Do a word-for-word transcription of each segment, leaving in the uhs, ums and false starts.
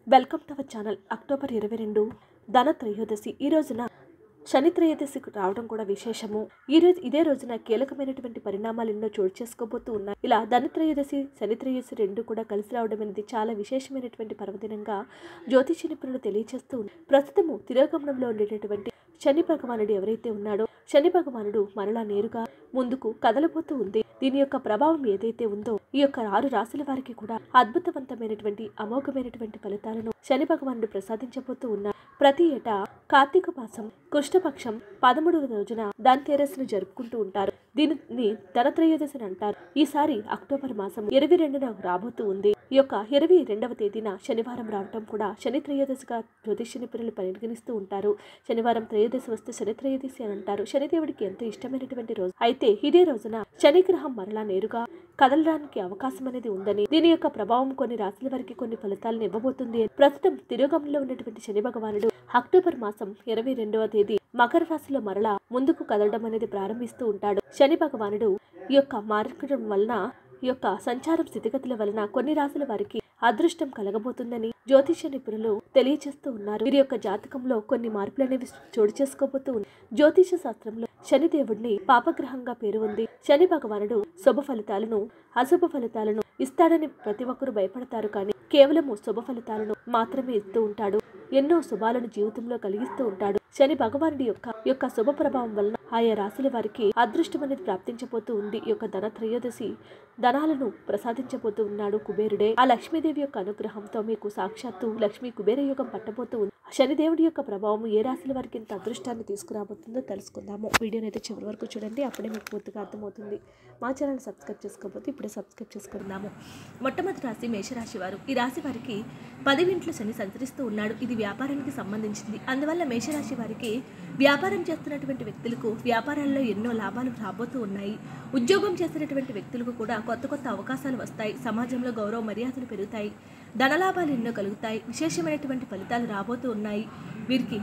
Welcome to our channel. October ఇరవై రెండు ధన త్రయోదశి. ఈ రోజున శని త్రయోదశికి రావడం కూడా విశేషము. ఈ రోజు ఇదే రోజున కీలకమైనటువంటి పరిణామాలు ఎన్నో చోటు చేసుకోబోతూ ఉన్నాయి. ఇలా ధన త్రయోదశి శని త్రయోదశి రెండు కూడా కలిసి రావడం అనేది చాలా విశేషమైనటువంటి పర్వదినంగా జ్యోతిష నిపుణులు తెలియజేస్తూ ఉన్నారు. ప్రస్తుతము తిరోగమనంలో ఉండేటటువంటి శని భగవానుడు ఎవరైతే ఉన్నాడో శని భగవానుడు మరలా నేరుగా ముందుకు కదలబోతూ ఉంది. దీని యొక్క ప్రభావం ఏదైతే ఉందో ఈ యొక్క ఆరు రాశుల వారికి కూడా అద్భుతవంతమైనటువంటి అమోఘమైనటువంటి ఫలితాలను శని భగవానుడు ప్రసాదించబోతూ ఉన్నారు. ప్రతి ఏటా కార్తీక మాసం కృష్ణపక్షం పదమూడవ రోజున ధన్తేరస్ను జరుపుకుంటూ ఉంటారు. దీనిని ధనత్రయోదశి అంటారు. ఈసారి అక్టోబర్ మాసం ఇరవై రెండున రాబోతూ ఉంది. ఈ యొక్క ఇరవై రెండవ తేదీన శనివారం రావటం కూడా శని త్రయోదశిగా జ్యోతిష నిపుణులు పరిగణిస్తూ ఉంటారు. శనివారం త్రయోదశి వస్తే శని త్రయోదశి అని అంటారు. శనిదేవుడికి ఎంతో ఇష్టమైనటువంటి రోజు. అయితే ఇదే రోజున శని గ్రహం మరలా నేరుగా కదలడానికి అవకాశం అనేది ఉందని, దీని యొక్క ప్రభావం కొన్ని రాశుల వారికి కొన్ని ఫలితాలను ఇవ్వబోతుంది. ప్రస్తుతం తిరోగమనంలో ఉన్నటువంటి శని భగవానుడు అక్టోబర్ మాసం ఇరవై రెండవ తేదీ మకర రాశిలో మరలా ముందుకు కదలడం అనేది ప్రారంభిస్తూ ఉంటాడు. శని భగవానుడు ఈ యొక్క మార్గం వలన ఈ యొక్క సంచారం స్థితిగతుల వలన కొన్ని రాశుల వారికి అదృష్టం కలగబోతుందని జ్యోతిష నిపుణులు తెలియజేస్తూ ఉన్నారు. వీరి యొక్క జాతకంలో కొన్ని మార్పులు అనేవి చోటు చేసుకోబోతూ ఉంది. జ్యోతిష శాస్త్రంలో శనిదేవుడిని పాపగ్రహంగా పేరు ఉంది. శని భగవానుడు శుభ ఫలితాలను అశుభ ఫలితాలను ఇస్తాడని ప్రతి ఒక్కరూ భయపడతారు, కానీ కేవలము శుభ ఫలితాలను మాత్రమే ఇస్తూ ఉంటాడు. ఎన్నో శుభాలను జీవితంలో కలిగిస్తూ ఉంటాడు. శని భగవానుడి యొక్క యొక్క శుభ ప్రభావం వలన ఆయా రాశుల వారికి అదృష్టం అనేది ప్రాప్తించబోతూ ఉంది. ఈ యొక్క ధన త్రయోదశి ధనాలను ప్రసాదించబోతూ ఉన్నాడు కుబేరుడే. ఆ లక్ష్మీదేవి యొక్క అనుగ్రహంతో మీకు సాక్షాత్తు లక్ష్మీ కుబేర యోగం పట్టబోతూ ఉంది. శనిదేవుడి యొక్క ప్రభావం ఏ రాశుల వారికి ఇంత అదృష్టాన్ని తీసుకురాబోతుందో తెలుసుకుందాము. వీడియోని అయితే చివరి వరకు చూడండి, అప్పుడే మీకు పూర్తిగా అర్థమవుతుంది. మా ఛానల్ సబ్స్క్రైబ్ చేసుకోకపోతే ఇప్పుడే సబ్స్క్రైబ్ చేసుకుందాము. మొట్టమొదటి రాశి మేషరాశి వారు. ఈ రాశి వారికి పదివింట్లో శని సంచరిస్తూ ఉన్నాడు. ఇది వ్యాపారానికి సంబంధించింది. అందువల్ల మేషరాశి వారికి వ్యాపారం చేస్తున్నటువంటి వ్యక్తులకు వ్యాపారాల్లో ఎన్నో లాభాలు రాబోతూ ఉన్నాయి. ఉద్యోగం చేస్తున్నటువంటి వ్యక్తులకు కూడా కొత్త కొత్త అవకాశాలు వస్తాయి. సమాజంలో గౌరవ మర్యాదలు పెరుగుతాయి. ధనలాభాలు ఎన్నో కలుగుతాయి. విశేషమైనటువంటి ఫలితాలు రాబోతూ ఉన్నాయి. వీరికి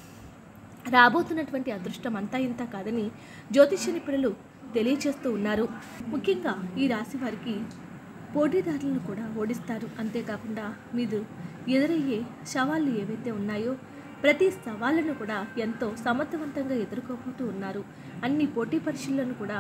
రాబోతున్నటువంటి అదృష్టం అంతా ఇంత కాదని జ్యోతిష నిపుణులు తెలియచేస్తూ ఉన్నారు. ముఖ్యంగా ఈ రాశి వారికి పోటీదారులను కూడా ఓడిస్తారు. అంతేకాకుండా మీరు ఎదురయ్యే సవాళ్ళు ఏవైతే ఉన్నాయో ప్రతి సవాళ్ళను కూడా ఎంతో సమర్థవంతంగా ఎదుర్కోబోతూ ఉన్నారు. అన్ని పోటీ పరీక్షలను కూడా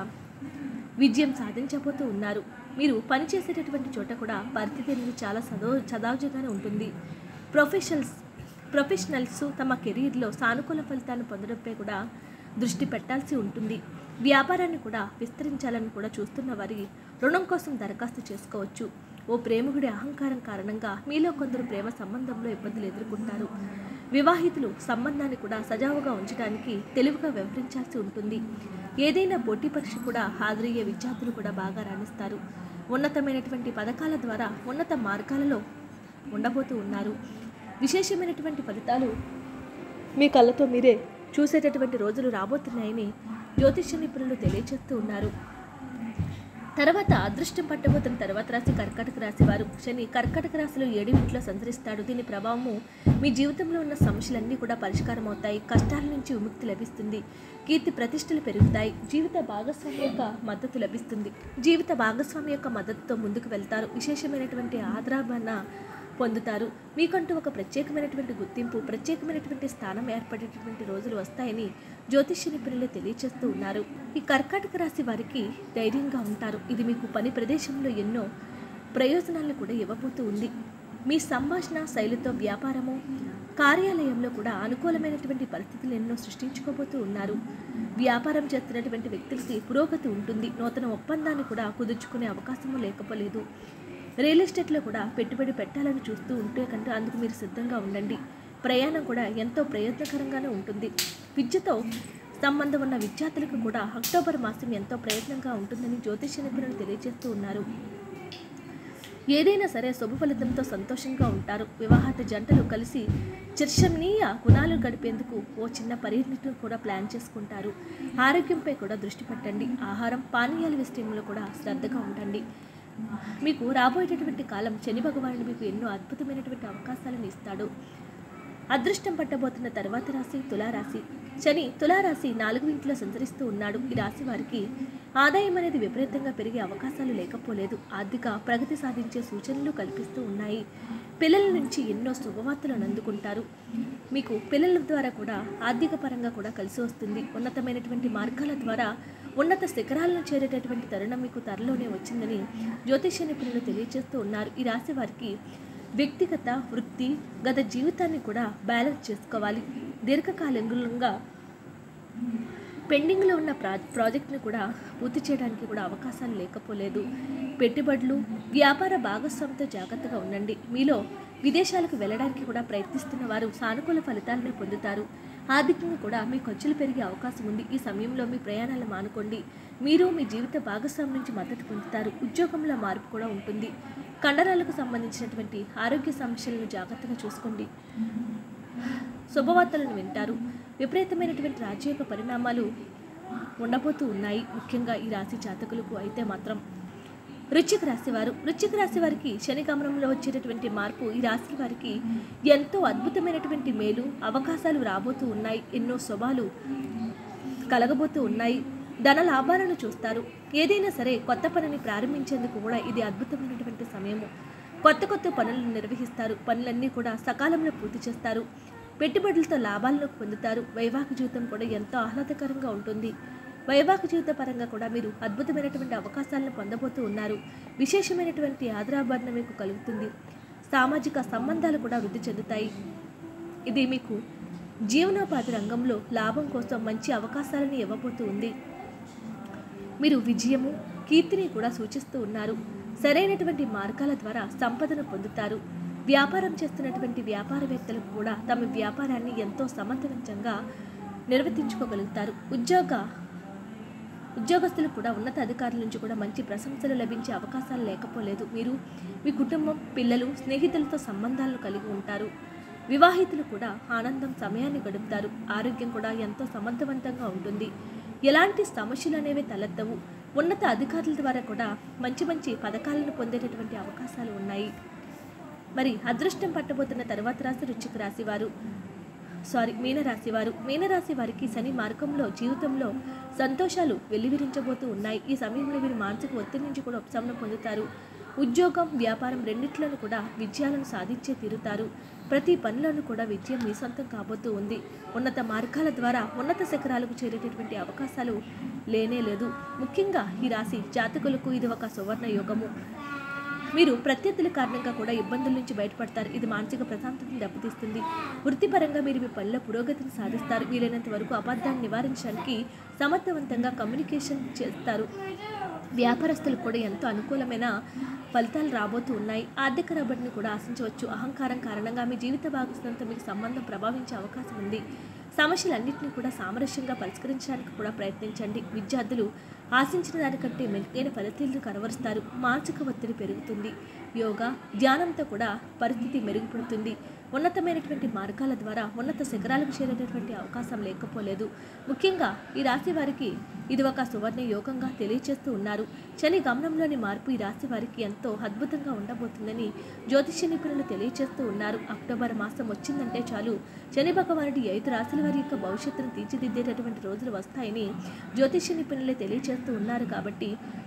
విజయం సాధించబోతూ ఉన్నారు. మీరు పనిచేసేటటువంటి చోట కూడా పరిస్థితి అనేది చాలా చదవ చదావుజగానే ఉంటుంది. ప్రొఫెషనల్స్ ప్రొఫెషనల్స్ తమ కెరీర్లో సానుకూల ఫలితాలను పొందడంపై కూడా దృష్టి పెట్టాల్సి ఉంటుంది. వ్యాపారాన్ని కూడా విస్తరించాలని కూడా చూస్తున్న వారి రుణం కోసం దరఖాస్తు చేసుకోవచ్చు. ఓ ప్రేమికుడి అహంకారం కారణంగా మీలో కొందరు ప్రేమ సంబంధంలో ఇబ్బందులు ఎదుర్కొంటారు. వివాహితులు సంబంధాన్ని కూడా సజావుగా ఉంచడానికి తెలివిగా వ్యవహరించాల్సి ఉంటుంది. ఏదైనా పోటీ పరీక్ష కూడా హాజరయ్యే విద్యార్థులు కూడా బాగా రాణిస్తారు. ఉన్నతమైనటువంటి పథకాల ద్వారా ఉన్నత మార్గాలలో ఉండబోతూ ఉన్నారు. విశేషమైనటువంటి ఫలితాలు మీ కళ్ళతో మీరే చూసేటటువంటి రోజులు రాబోతున్నాయని జ్యోతిష నిపుణులు తెలియజేస్తూ ఉన్నారు. తర్వాత అదృష్టం పట్టబోతున్న తర్వాత రాశి కర్కాటక రాశి వారు. శని కర్కాటక రాశిలో ఏడు ఇంట్లో సంచరిస్తాడు. దీని ప్రభావము మీ జీవితంలో ఉన్న సమస్యలన్నీ కూడా పరిష్కారం అవుతాయి. కష్టాల నుంచి విముక్తి లభిస్తుంది. కీర్తి ప్రతిష్టలు పెరుగుతాయి. జీవిత భాగస్వామి యొక్క మద్దతు లభిస్తుంది. జీవిత భాగస్వామి యొక్క మద్దతుతో ముందుకు వెళ్తారు. విశేషమైనటువంటి ఆదరణ పొందుతారు. మీకంటూ ఒక ప్రత్యేకమైనటువంటి గుర్తింపు ప్రత్యేకమైనటువంటి స్థానం ఏర్పడేటటువంటి రోజులు వస్తాయని జ్యోతిష నిపుణులు తెలియజేస్తూ ఉన్నారు. ఈ కర్కాటక రాశి వారికి ధైర్యంగా ఉంటారు. ఇది మీకు పని ప్రదేశంలో ఎన్నో ప్రయోజనాలను కూడా ఇవ్వబోతూ ఉంది. మీ సంభాషణ శైలితో వ్యాపారము కార్యాలయంలో కూడా అనుకూలమైనటువంటి పరిస్థితులు ఎన్నో సృష్టించుకోబోతూ ఉన్నారు. వ్యాపారం చేస్తున్నటువంటి వ్యక్తులకి పురోగతి ఉంటుంది. నూతన ఒప్పందాన్ని కూడా కుదుర్చుకునే అవకాశము లేకపోలేదు. రియల్ ఎస్టేట్లో కూడా పెట్టుబడి పెట్టాలని చూస్తూ ఉంటే కంటే అందుకు మీరు సిద్ధంగా ఉండండి. ప్రయాణం కూడా ఎంతో ప్రయత్నకరంగానే ఉంటుంది. విద్యతో సంబంధం ఉన్న విద్యార్థులకు కూడా అక్టోబర్ మాసం ఎంతో ప్రయత్నంగా ఉంటుందని జ్యోతిష నిపుణులు తెలియజేస్తూ ఉన్నారు. ఏదైనా సరే శుభ ఫలితంతో సంతోషంగా ఉంటారు. వివాహిత జంటలు కలిసి చర్చనీయ గుణాలు గడిపేందుకు ఓ చిన్న పర్యటన కూడా ప్లాన్ చేసుకుంటారు. ఆరోగ్యంపై కూడా దృష్టి పెట్టండి. ఆహారం పానీయాల విషయంలో కూడా శ్రద్ధగా ఉండండి. మీకు రాబోయేటటువంటి కాలం శని భగవానుడు మీకు ఎన్నో అద్భుతమైనటువంటి అవకాశాలను ఇస్తాడు. అదృష్టం పట్టబోతున్న తర్వాత రాశి తులారాశి. శని తులారాశి నాలుగు ఇంట్లో సంచరిస్తూ ఉన్నాడు. ఈ రాశి వారికి ఆదాయం అనేది విపరీతంగా పెరిగే అవకాశాలు లేకపోలేదు. ఆర్థిక ప్రగతి సాధించే సూచనలు కల్పిస్తూ ఉన్నాయి. పిల్లల నుంచి ఎన్నో శుభవార్తలను అందుకుంటారు. మీకు పిల్లల ద్వారా కూడా ఆర్థిక పరంగా కూడా కలిసి వస్తుంది. ఉన్నతమైనటువంటి మార్గాల ద్వారా ఉన్నత శిఖరాలను చేరేటటువంటి తరుణం మీకు త్వరలోనే వచ్చిందని జ్యోతిష్య నిపుణులు తెలియజేస్తూ ఉన్నారు. ఈ రాశి వారికి వ్యక్తిగత, వృత్తి, గత జీవితాన్ని కూడా బ్యాలెన్స్ చేసుకోవాలి. దీర్ఘకాలికంగా పెండింగ్లో ఉన్న ప్రా ప్రాజెక్ట్ని కూడా పూర్తి చేయడానికి కూడా అవకాశాలు లేకపోలేదు. పెట్టుబడులు, వ్యాపార భాగస్వామితో జాగ్రత్తగా ఉండండి. మీలో విదేశాలకు వెళ్ళడానికి కూడా ప్రయత్నిస్తున్న వారు సానుకూల ఫలితాలను పొందుతారు. ఆర్థికంగా కూడా మీ ఖర్చులు పెరిగే అవకాశం ఉంది. ఈ సమయంలో మీ ప్రయాణాలు మానుకోండి. మీరు మీ జీవిత భాగస్వామి నుంచి మద్దతు పొందుతారు. ఉద్యోగంలో మార్పు కూడా ఉంటుంది. కండరాలకు సంబంధించినటువంటి ఆరోగ్య సమస్యలను జాగ్రత్తగా చూసుకోండి. శుభవార్తలను వింటారు. విపరీతమైనటువంటి రాజయోగ పరిణామాలు ఉండబోతూ ఉన్నాయి. ముఖ్యంగా ఈ రాశి జాతకులకు అయితే మాత్రం వృశ్చిక రాశి వారు వృశ్చిక రాశి వారికి శని గమనంలో వచ్చేటటువంటి మార్పు ఈ రాశి వారికి ఎంతో అద్భుతమైనటువంటి మేలు, అవకాశాలు రాబోతూ ఉన్నాయి. ఎన్నో శుభాలు కలగబోతూ ఉన్నాయి. ధన లాభాలను చూస్తారు. ఏదైనా సరే కొత్త పనిని ప్రారంభించేందుకు కూడా ఇది అద్భుతమైనటువంటి సమయము. కొత్త కొత్త పనులను నిర్వహిస్తారు. పనులన్నీ కూడా సకాలంలో పూర్తి చేస్తారు. పెట్టుబడులతో లాభాలను పొందుతారు. వైవాహిక జీవితం కూడా ఎంతో ఆహ్లాదకరంగా ఉంటుంది. వైవాహిక జీవిత పరంగా కూడా మీరు అద్భుతమైనటువంటి అవకాశాలను పొందబోతూ ఉన్నారు. విశేషమైనటువంటి ఆదరాభరణ మీకు కలుగుతుంది. సామాజిక సంబంధాలు కూడా వృద్ధి చెందుతాయి. ఇది మీకు జీవనోపాధి రంగంలో లాభం కోసం మంచి అవకాశాలను ఇవ్వబోతూ ఉంది. మీరు విజయము, కీర్తిని కూడా సూచిస్తూ ఉన్నారు. సరైనటువంటి మార్గాల ద్వారా సంపదను పొందుతారు. వ్యాపారం చేస్తున్నటువంటి వ్యాపారవేత్తలకు కూడా తమ వ్యాపారాన్ని ఎంతో సమర్థవంతంగా నిర్వర్తించుకోగలుగుతారు. ఉద్యోగ ఉద్యోగస్తులకు కూడా ఉన్నత అధికారుల నుంచి కూడా మంచి ప్రశంసలు లభించే అవకాశాలు లేకపోలేదు. మీరు మీ కుటుంబం, పిల్లలు, స్నేహితులతో సంబంధాలను కలిగి ఉంటారు. వివాహితులు కూడా ఆనందం సమయాన్ని గడుపుతారు. ఆరోగ్యం కూడా ఎంతో సమర్థవంతంగా ఉంటుంది. ఎలాంటి సమస్యలు అనేవి తలెత్తవు. ఉన్నత అధికారుల ద్వారా కూడా మంచి మంచి పథకాలను పొందేటటువంటి అవకాశాలు ఉన్నాయి. మరి అదృష్టం పట్టబోతున్న తర్వాత రాశి వృశ్చిక రాశి వారు సారీ మీనరాశి వారు మీనరాశి వారికి శని మార్గంలో జీవితంలో సంతోషాలు వెల్లివిరించబోతూ ఉన్నాయి. ఈ సమయంలో వీరు మానసిక ఒత్తిడి నుంచి కూడా ఉపశమనం పొందుతారు. ఉద్యోగం, వ్యాపారం రెండింటిలోనూ కూడా విజయాలను సాధించే తీరుతారు. ప్రతి పనిలోనూ కూడా విజయం మీ సొంతం కాబోతూ ఉంది. ఉన్నత మార్గాల ద్వారా ఉన్నత శిఖరాలకు చేరేటటువంటి అవకాశాలు లేనే లేదు. ముఖ్యంగా ఈ రాశి జాతకులకు ఇది ఒక సువర్ణ యోగము. మీరు ప్రత్యర్థుల కారణంగా కూడా ఇబ్బందుల నుంచి బయటపడతారు. ఇది మానసిక ప్రశాంతతను దెబ్బతీస్తుంది. వృత్తిపరంగా మీరు మీ పనిలో పురోగతిని సాధిస్తారు. వీలైనంత వరకు అబద్ధాన్ని నివారించడానికి సమర్థవంతంగా కమ్యూనికేషన్ చేస్తారు. వ్యాపారస్తులకు కూడా ఎంతో అనుకూలమైన ఫలితాలు రాబోతూ ఉన్నాయి. ఆర్థిక రాబడిని కూడా ఆశించవచ్చు. అహంకారం కారణంగా మీ జీవిత భాగస్వామితో మీకు సంబంధం ప్రభావించే అవకాశం ఉంది. సమస్యలన్నింటినీ కూడా సామరస్యంగా పరిష్కరించడానికి కూడా ప్రయత్నించండి. విద్యార్థులు ఆశించిన దానికంటే మెరుగైన ఫలితాలను కనబరుస్తారు. మానసిక ఒత్తిడి పెరుగుతుంది. యోగా, ధ్యానంతో కూడా పరిస్థితి మెరుగుపడుతుంది. ఉన్నతమైనటువంటి మార్గాల ద్వారా ఉన్నత శిఖరాలకు చేరేటటువంటి అవకాశం లేకపోలేదు. ముఖ్యంగా ఈ రాశి వారికి ఇది ఒక సువర్ణ యోగంగా తెలియజేస్తూ ఉన్నారు. శని గమనంలోని మార్పు ఈ రాశి వారికి ఎంతో అద్భుతంగా ఉండబోతుందని జ్యోతిష్య నిపుణులు తెలియజేస్తూ ఉన్నారు. అక్టోబర్ మాసం వచ్చిందంటే చాలు శని భగవానుడి ఐదు రాశుల వారి యొక్క భవిష్యత్తును తీర్చిదిద్దేటటువంటి రోజులు వస్తాయని జ్యోతిష్య నిపుణులు తెలియజేస్తూ ఉన్నారు. కాబట్టి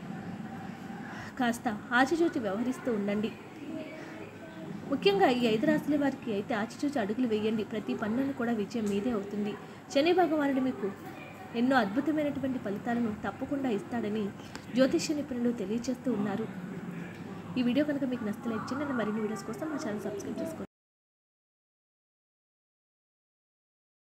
కాస్త ఆచిచూచి వ్యవహరిస్తూ ఉండండి. ముఖ్యంగా ఈ ఐదు రాశుల వారికి అయితే ఆచిచూచి అడుగులు వేయండి. ప్రతి పనులను కూడా విజయం మీదే అవుతుంది. శని భగవానుడు మీకు ఎన్నో అద్భుతమైనటువంటి ఫలితాలను తప్పకుండా ఇస్తాడని జ్యోతిష్య నిపుణులు తెలియజేస్తూ ఉన్నారు. ఈ వీడియో కనుక మీకు నచ్చితే లైక్ చేయండి. మరిన్ని వీడియోస్ కోసం మా ఛానల్ సబ్స్క్రైబ్ చేసుకోండి.